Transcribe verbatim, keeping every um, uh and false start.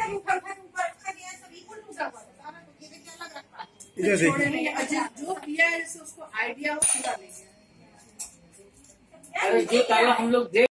उठा उठा ऊपर रखा गया है, सब इक्वल टूटा हुआ है सारा, तो ये देखिए अलग रखा है। इधर छोड़े नहीं, अच्छा जो किया है उसको आइडिया हो पूरा ले गया। अरे जो ताला हम लोग